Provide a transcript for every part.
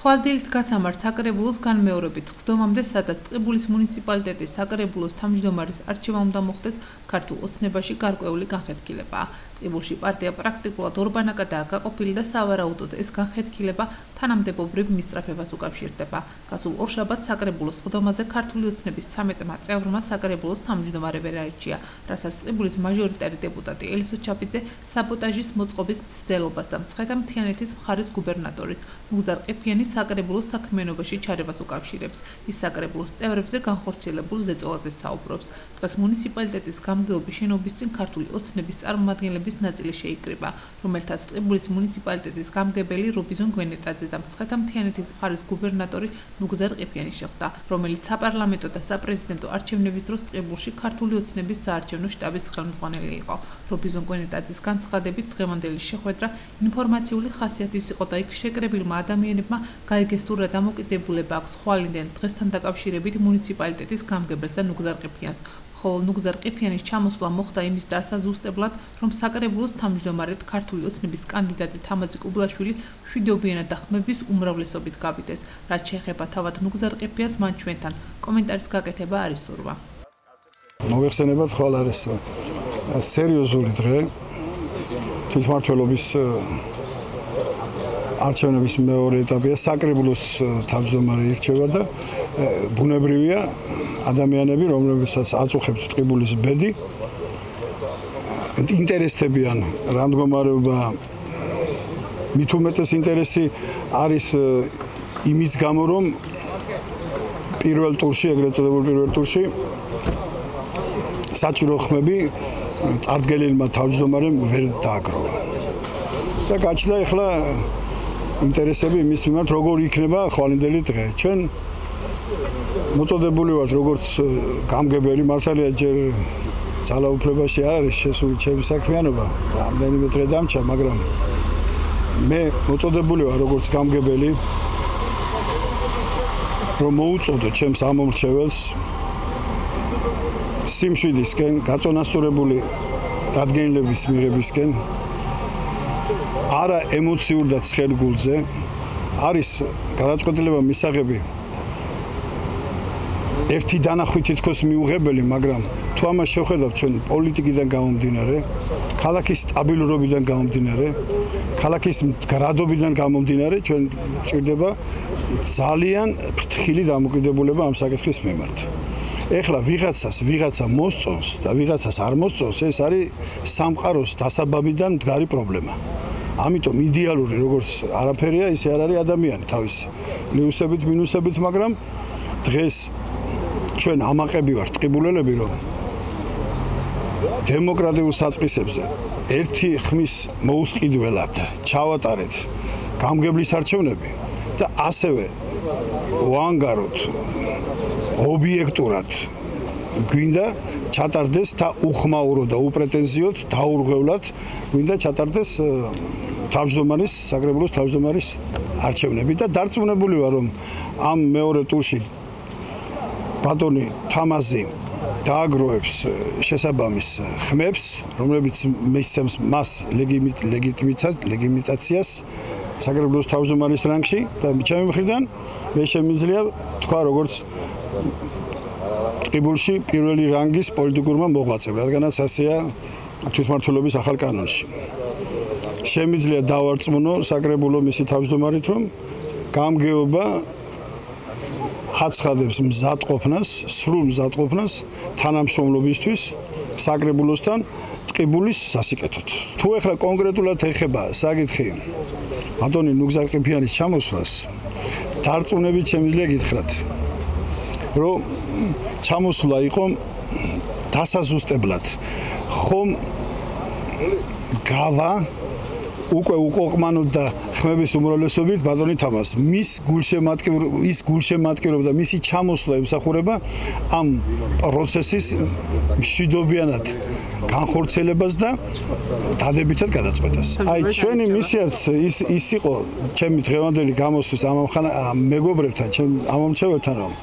ხვალდილი გასამართ საკრებულოს განმეორებით ხსდომამდე, სადაც ტყიბულის მუნიციპალიტეტის საკრებულოს თავმჯდომარის არჩევა უნდა მოხდეს, ქართულ ოცნებაში გარკვეული განხეთქილებაა. ტყიბულში პარტია პრაქტიკულად ორბანაკადაა გაყოფილი და სავარაუდოდ ეს განხეთქილება თანამდებობრივ მისწრაფებას უკავშირდება. გასულ ორშაბათს საკრებულოს ხსდომაზე ქართული ოცნების 13-მა წევრმა საკრებულოს თავმჯდომარე ვერ აირჩია, რასაც ტყიბულის მაჟორიტარი დეპუტატი ელისო ჩაფიძე საბოტაჟის მოწყობის მცდელობას და მცხეთა მთიანეთის მხარის გუბერნატორის მუგზარ ყიფიანის საკრებულოს საქმიანობაში ჩარევას უკავშირებს. ის საკრებულოს წევრებზე განხორციელებულ ზეწოლაზეც საუბრობს. დღეს მუნიციპალიტეტის გამგეობის შენობის წინ ქართული ოცნების წარმომადგენლების ნაწილი შეიკრიბა, რომელთაც ტყიბულის მუნიციპალიტეტის გამგებელი რობიზონ გვენეტაძე და მცხეთა მთიანეთის მხარის გუბერნატორი მუგზარ ყიფიანი შეხვდა, რომელიც საპარლამენტო და საპრეზიდენტო არჩევნების დროს ტყიბულში ქართული ოცნების საარჩევნო შტაბის ხელმძღვანელი იყო. რობიზონ გვენეტაძის განცხადებით, დღევანდელი შეხვედრა ინფორმაციული ხასიათის იყო და იქ შეკრებილმა ადამიანებმა გაიგეს თუ რა დამოკიდებულება აქვს ხვალინდან დღესთან დაკავშირებით მუნიციპალიტეტის გამგებელს და ნუგზარ ყიფიანს. ხოლო ნუგზარ ყიფიანის ჩამოსვლა მოხდა იმის დასაზუსტებლად, რომ საკრებულოს თავმჯდომარედ ქართული ოცნების კანდიდატი თამაზი კუბლაშვილი მშვიდობიანად და ხმების უმრავლესობით გავიდეს. რაც შეეხება თავად ნუგზარ ყიფიანს, მან ჩვენთან კომენტარის გაკეთება არ ისურვა. მოგეხსენებათ ხვალ არის სერიოზული დღე თვითმმართველობის არჩევნების მეორე ეტაპია, საკრებულოს თავმჯდომარე ირჩევა და ბუნებრივია ადამიანები, რომლებსაც აწუხებთ ტყიბულის ბედი, ინტერესდებიან რა მდგომარეობა. მით უმეტეს ინტერესი არის იმის გამო, რომ პირველ ტურში, ეგრეთ წოდებულ პირველ ტურში საჭირო ხმები წარდგენილმა თავმჯდომარემ ვერ დააგროვა. და გაჩნდა ახლა ინტერესები იმის მიმართ, როგორ იქნება ხვალინდელი დღე. ჩვენ მოწოდებული ვართ როგორც გამგებელი, მართალია ჯერ ძალაუფლებაში არ არის შესული ჩემი საქმიანობა, რამდენიმე დღე დამჭა, მაგრამ მე მოწოდებული ვარ როგორც გამგებელი, რომ მოუწოდო ჩემს ამომრჩეველს სიმშვიდისკენ, გაწონასწორებული დადგენილების მიღებისკენ, არა ემოციურ და ცხელ გულზე, არის გადაწყვეტილება მისაღები ერთი დანახვით თითქოს მიუღებელი, მაგრამ თუ ამას შევხედავთ ჩვენ პოლიტიკიდან გამომდინარე, ქალაქის სტაბილურობიდან გამომდინარე, ქალაქის მდგრადობიდან გამომდინარე, ჩვენ ჭირდება ძალიან ფრთხილი დამოკიდებულება ამ საკითხის მიმართ. ეხლა ვიღაცა მოსწონს და ვიღაცას არ მოსწონს, ეს არის სამყაროს დასაბამიდან მდგარი პრობლემა. ამიტომ იდეალური როგორც არაფერია, ისე არ არის ადამიანი თავისი პლუსებით, მინუსებით, მაგრამ დღეს ჩვენ ამაყები ვართ ტყიბულელები, რომ დემოკრატიულ საწყისებზე ერთი ხმის მოუსყიდველად ჩავატარეთ გამგებლის არჩევნები და ასევე ვანგაროთ ობიექტურად გვინდა ჩატარდეს და უხმაურო და უპრეტენზიოდ დაურღვევლად გვინდა ჩატარდეს თავმჯდომარის, საკრებულოს თავმჯდომარის არჩევნები და დარწმუნებული ვარ, რომ ამ მეორე ტურში ბატონი თამაზი დააგროვებს შესაბამის ხმებს, რომლებიც მისცემს მას ლეგიტიმიტაციას საკრებულოს თავმჯდომარის რანგში და ჩემი მხრიდან მე შემიძლია თქვა როგორც ტყიბულში პირველი რანგის პოლიტიკურმა მოღვაწემ, რადგანაც ასეა თვითმმართველობის ახალ კანონში. შემიძლია დავარწმუნო საკრებულო მისი თავმჯდომარით, რომ გამგეობა აცხადებს მზადყოფნას, სრულ მზადყოფნას თანამშრომლობისთვის საკრებულოსთან ტყიბულის სასიკეთოდ. თუ ეხლა კონკრეტულად ეხება საკითხი ბატონი ნუგზარ ყიფიანის ჩამოსვლას, დარწმუნებით შემიძლია გითხრათ, რომ ჩამოსვლა იყო დასაზუსტებლად, ხომ გავა უკვე უყოყმანოდ და ხმების უმრავლესობით ბატონი თამაზ. ის გულშემატკივრობა და მისი ჩამოსვლა ემსახურება ამ პროცესის მშვიდობიანად განხორციელებას და დადებითად გადაწყვეტას. აი ჩვენი მისიაც ის იყო ჩემი დღევანდელი გამოსვლის ამ მეგობრებთან, ჩემ ამომრჩეველთან რომ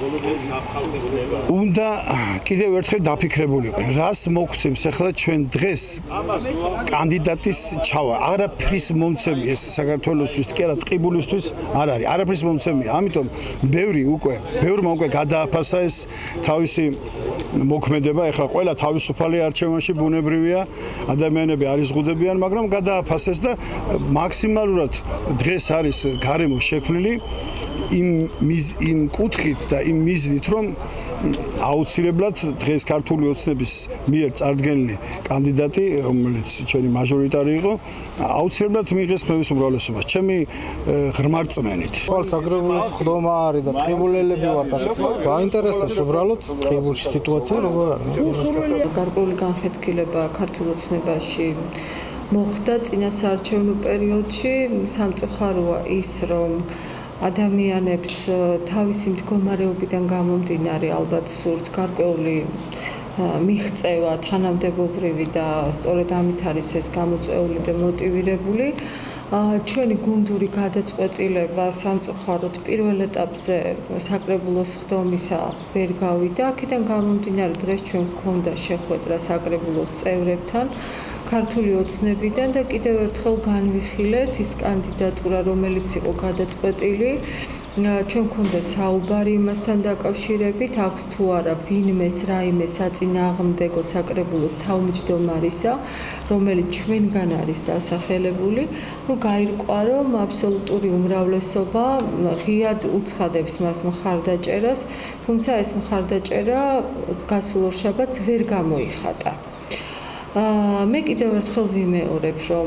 უნდა კიდევ ერთხელ დაფიქრებულიყვნენ, რას მოგცემს ახლა ჩვენ დღეს კანდიდატის ჩავა. არაფრის მომცემი ეს საქართველოსთვის კი არა, ტყიბულისთვის არ არის. არაფრის მომცემი. ამიტომ ბევრმა უკვე გადააფასა ეს თავისი მოქმედება. ახლა ყველა თავისუფალი არჩევანში ბუნებრივია, ადამიანები არ იზღუდებიან, მაგრამ გადააფასეს და მაქსიმალურად დღეს არის გარემო შექმნილი იმ კუთხით და იმ მიზნით, რომ აუცილებლად დღეს ქართული ოცნების მიერ წარდგენილი კანდიდატი, რომელიც ჩვენი მაჟორიტარი იყო, აუცილებლად მიიღეს ხმების უმრავლესობას. ჩემი ღრმარწმენით. ხვალ საგრებულოს ხდომა არის და ტყიბულელები ვართ. გაინტერესებს უბრალოდ ტყიბულში სიტუაცია როგორ არის? გარკვეული განხეთქილება ქართულ ოცნებაში მოხდა წინა საარჩევნო პერიოდში. სამწუხაროა ის, რომ ადამიანებს თავისი მდგომარეობიდან გამომდინარე ალბათ სურთ გარკვეული მიღწევა თანამდებობრივი და სწორედ ამით არის ეს გამოწვეული და მოტივირებული. ჩვენი გუნდური გადაწყვეტილება სამწუხაროდ პირველ ეტაპზე საკრებულოს ხდომისა ვერ გავიდა. აქედან გამომდინარე დღეს ჩვენ გვქონდა შეხვედრა საკრებულოს წევრებთან ქართული ოცნებიდან და კიდევ ერთხელ განვიხილეთ ის კანდიდატურა, რომელიც იყო გადაწყვეტილი. ჩვენ გვქონდა საუბარი იმასთან დაკავშირებით, აქვს თუ არა ვინმეს რაიმე საწინააღმდეგო საკრებულოს თავმჯდომარისა, რომელიც ჩვენგან არის დასახელებული. გაირკვა, რომ აბსოლუტური უმრავლესობა ღიად უცხადებს მას მხარდაჭერას, თუმცა ეს მხარდაჭერა გასულ ორშაბათს ვერ გამოიხატა. მე კიდევ ერთხელ ვიმეორებ, რომ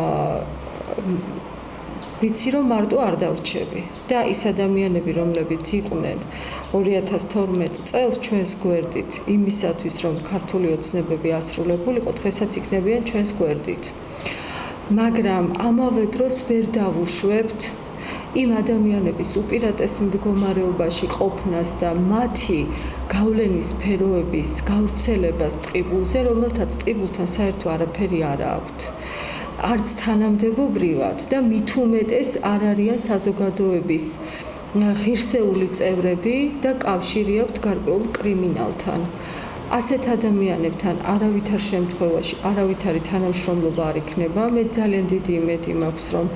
ვიცი რომ მარტო არ დავრჩები და ის ადამიანები, რომლებიც იყვნენ 2012 წელს ჩვენს გვერდით იმისათვის, რომ ქართული ოცნებები ასრულებულიყო, დღესაც იქნებიან ჩვენს გვერდით. მაგრამ ამავე დროს ვერ დავუშვებთ იმ ადამიანების უპირატეს მდგომარეობაში ყოფნას და მათი გავლენის სფეროების გავრცელებას ტყიბულზე, რომელთაც ტყიბულთან საერთო არაფერი არ აქვთ. არც თანამდებობრივად და მით უმეტეს არ არიან საზოგადოების ღირსეული წევრები და კავშირი აქვთ გარკვეულ კრიმინალთან. ასეთ ადამიანებთან არავითარ შემთხვევაში არავითარი თანამშრომლობა არ იქნება. მე ძალიან დიდი იმედი მაქვს, რომ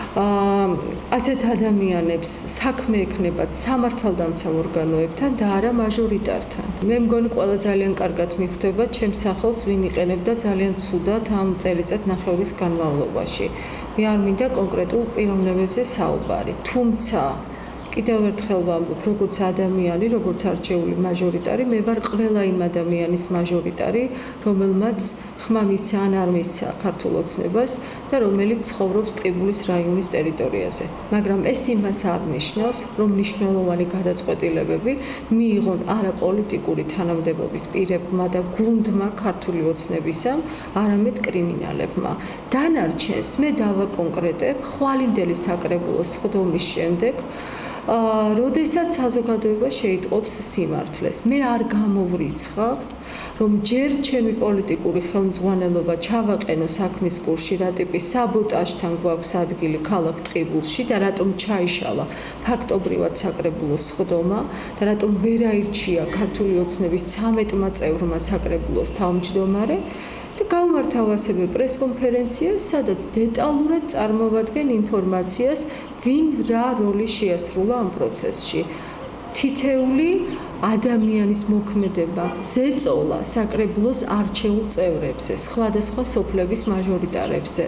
ასეთ ადამიანებს საქმე ექნებათ სამართალდამცავ ორგანოებთან და არა მაჟორიტართან. მე მგონი ყველა ძალიან კარგად მიხვდება ჩემს სახელს ვინ იყენებდა ძალიან ცუდად ამ წელიწად-ნახევრის განმავლობაში. მე არ მინდა კონკრეტულ პიროვნებებზე საუბარი, თუმცა კიდევ ერთხელ ვამბობ, როგორც ადამიანი, როგორც არჩეული მაჟორიტარი, მე ვარ ყველა იმ ადამიანის მაჟორიტარი, რომელმაც ხმა მისცა ან არ მისცა ქართულ ოცნებას და რომელიც ცხოვრობს ტყიბულის რაიონის ტერიტორიაზე. მაგრამ ეს იმას არ ნიშნავს, რომ მნიშვნელოვანი გადაწყვეტილებები მიიღონ არა პოლიტიკური თანამდებობის პირებმა და გუნდმა ქართული ოცნებისა, არამედ კრიმინალებმა. დანარჩენს მე დავაკონკრეტებ ხვალინდელი საკრებულოს ხდომის შემდეგ, როდესაც საზოგადოება შეიტყობს სიმართლეს. მე არ გამოვრიცხავ, რომ ჯერ ჩემი პოლიტიკური ხელმძღვანელობა ჩავაყენო საქმის კურსში რა ტიპის საბოტაჟთან გვაქვს ადგილი ქალაქ ტყიბულში და რატომ ჩაიშალა ფაქტობრივად საკრებულოს ხდომა და რატომ ვერ აირჩია ქართული ოცნების 13-მა წევრმა საკრებულოს თავმჯდომარე და გავმართავ ასევე პრესკონფერენციას, სადაც დეტალურად წარმოვადგენ ინფორმაციას, ვინ რა როლი შეასრულა ამ პროცესში. თითეული ადამიანის მოქმედება ზეწოლა საკრებულოს არჩეულ წევრებზე, სხვადასხვა სოფლების მაჟორიტარებზე.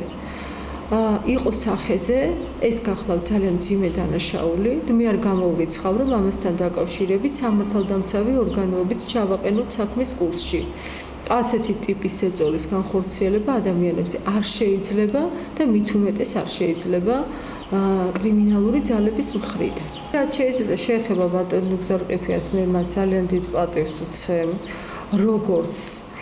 იყო სახეზე, ეს გახლავთ ძალიან მძიმე დანაშაული და მე არ გამოვრიცხავ, რომ ამასთან დაკავშირებით სამართალდამცავი ორგანოებიც ჩავაყენოთ საქმის კურსში. ასეთი ტიპის ზეწოლის განხორციელება ადამიანებზე არ შეიძლება და მით უმეტეს არ შეიძლება კრიმინალური ძალების მხრიდან. რაც შეეხება ბატონ ნუგზარ-ყიფიას, მე მას ძალიან დიდ პატივს ვცემ, როგორც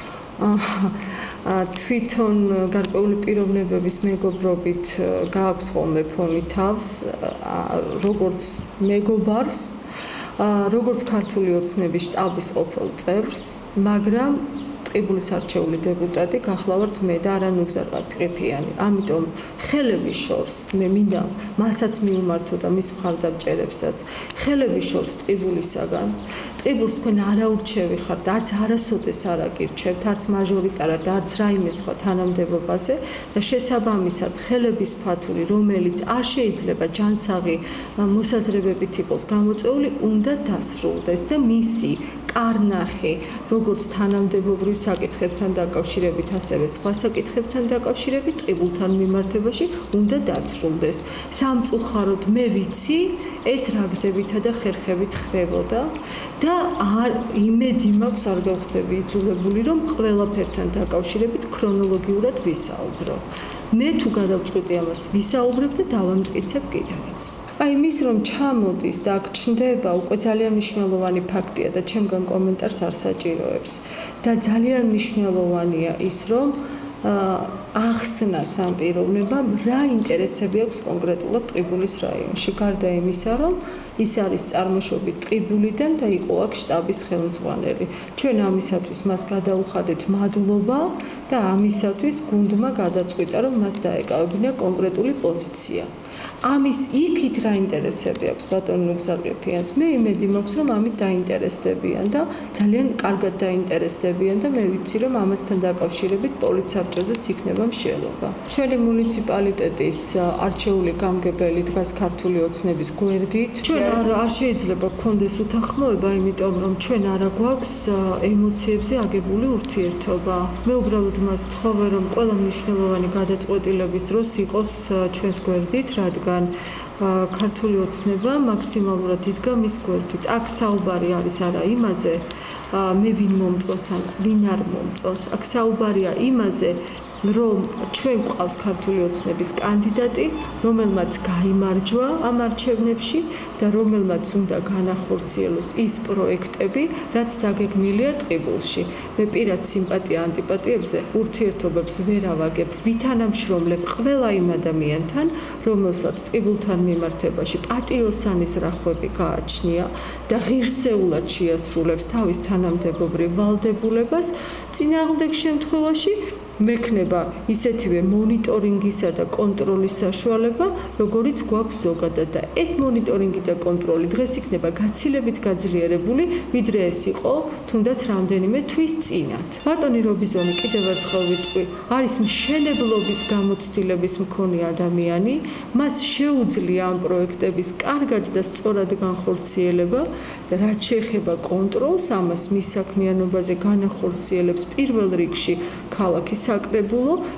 თვითონ გარკვეული პიროვნებების მეგობრობით გააქვს ხოლმე ფონი თავს, როგორც მეგობარს, როგორც ქართული ოცნების შტაბის ყოფილ წევრს, მაგრამ ტყიბულის არჩეული დეპუტატი, გახლავართ მე და არანუგზარ ყიფიანი. ამიტომ ხელების შორს მე მინდა მასაც მიუმართო და მის მხარდამჭერებსაც. ხელების შორს ტყიბულისაგან. ტყიბულს თქვენ არაურჩევი ხართ, არც არასოდეს არ აკირჩევთ, არც მაჟორიტარად, არც რაიმე სხვა თანამდებობაზე და შესაბამისად ხელების ფათური, რომელიც არ შეიძლება ჯანსაღი მოსაზრებებით იყოს გამოწვეული, უნდა დასრულდეს და მისი კარნახი, როგორც თანამდებობრივ საკითხებთან დაკავშირებით, ასევე სხვა საკითხებთან დაკავშირებით ტყიბულთან მიმართებაში უნდა დასრულდეს. სამწუხაროდ მე ვიცი, ეს რა გზებითა და ხერხებით ხდებოდა და იმედი მაქვს არ გავხდები იძულებული, რომ ყველაფერთან დაკავშირებით ქრონოლოგიურად ვისაუბრო. მე თუ გადავწყვიტი ამას ვისაუბრებ და დავამტკიცებ კიდევაც. აი მის რომ ჩამოდის და აქ ჩნდება უკვე ძალიან მნიშვნელოვანი ფაქტია და ჩემგან კომენტარს არ საჭიროებს და ძალიან მნიშვნელოვანია ის რომ ახსნას ამ პიროვნებამ რა ინტერესები აქვს კონკრეტულად ტყიბულის რაიონში გარდა იმისა რომ ის არის წარმოშობით ტყიბულიდან და იყო აქ შტაბის ხელმძღვანელი. ჩვენ ამისათვის მას გადაუხადეთ მადლობა და ამისათვის გუნდმა გადაწყვიტა რომ მას დაეკავებინა კონკრეტული პოზიცია. ამის იქით რა ინტერესები აქვს ბატონ ნუგზარყიფიანს? მე იმედი მაქვს რომ ამით დაინტერესდებიან და ძალიან კარგად დაინტერესდებიან და მე ვიცი რომ ამასთან დაკავშირებით პოლიცსაბჭოზეც იქნება მსჯელობა. ჩვენი მუნიციპალიტეტის არჩეული გამგებელი დგას ქართული ოცნების გვერდით. ჩვენ არ შეიძლება გქონდეს უთანხმოება, იმიტომ რომ ჩვენ არა გვაქვს ემოციებზე აგებული ურთიერთობა. მე უბრალოდ მას ვთხოვე რომ ყველა მნიშვნელოვანი გადაწყვეტილების დროს იყოს ჩვენს გვერდით, რადგან ქართული ოცნება მაქსიმალურად იდგა მის გვერდით. აქ საუბარი არის არა იმაზე, მე ვინ მომწონს ან ვინ არ მომწონს. აქ საუბარია იმაზე, რომ ჩვენ გვყავს ქართული ოცნების კანდიდატი, რომელმაც გაიმარჯვა ამ არჩევნებში და რომელმაც უნდა განახორციელოს ის პროექტები, რაც დაგეგმილია ტყიბულში. მე პირად სიმპათია ანტიპათიებზე ურთიერთობებს ვერ ავაგებ, ვითანამშრომლებ ყველა იმ ადამიანთან, რომელსაც ტყიბულთან მიმართებაში პატიოსანის რახვები გააჩნია და ღირსეულად შეასრულებს თავის თანამდებობრივ ვალდებულებას, წინააღმდეგ შემთხვევაში მექნება ისეთივე მონიტორინგისა და კონტროლის საშუალება, როგორიც გვაქვს ზოგადად და ეს მონიტორინგი და კონტროლი დღეს იქნება გაცილებით გაძლიერებული, ვიდრე ეს იყო თუნდაც რამდენიმე თვის წინათ. ბატონი რობიზონი კიდევ ერთხელ ვიტყვი, არის მშენებლობის გამოცდილების მქონე ადამიანი, მას შეუძლია ამ პროექტების კარგად და სწორად განხორციელება და რაც შეეხება კონტროლს, ამას მის საქმიანობაზე განახორციელებს პირველ რიგში ქალაქის საკრებულო